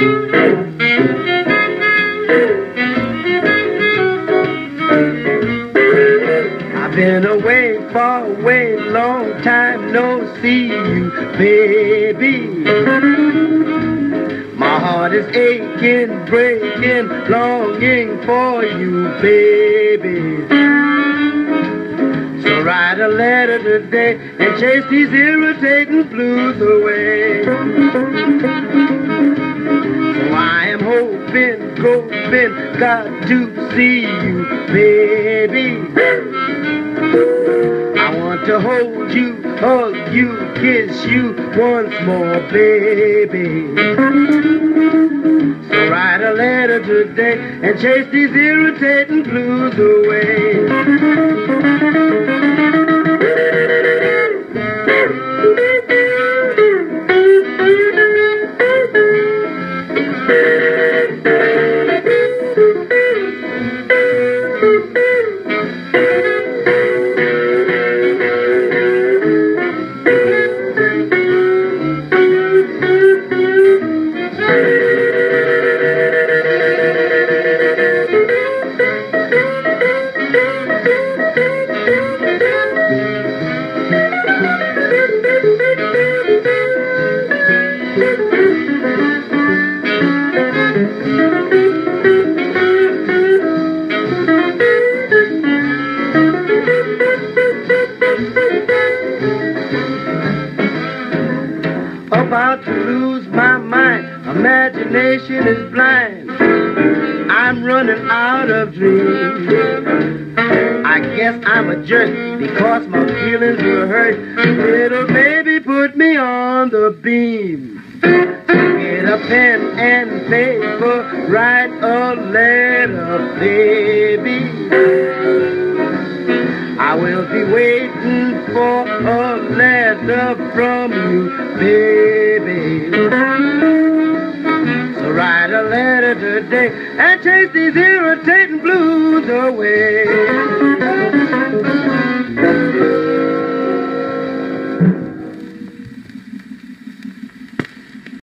I've been away, far away, long time no see you, baby. My heart is aching, breaking, longing for you, baby. So write a letter today and chase these irritating blues away. So I am hoping, hoping, got to see you, baby. I want to hold you, hug you, kiss you once more, baby. So write a letter today and chase these irritating blues away. About to lose my mind, imagination is blind. I'm running out of dreams. I guess I'm a jerk because my feelings were hurt. Little baby put me on the beam. Get a pen and paper, write a letter, baby. I will be waiting for a letter from you, baby. So write a letter today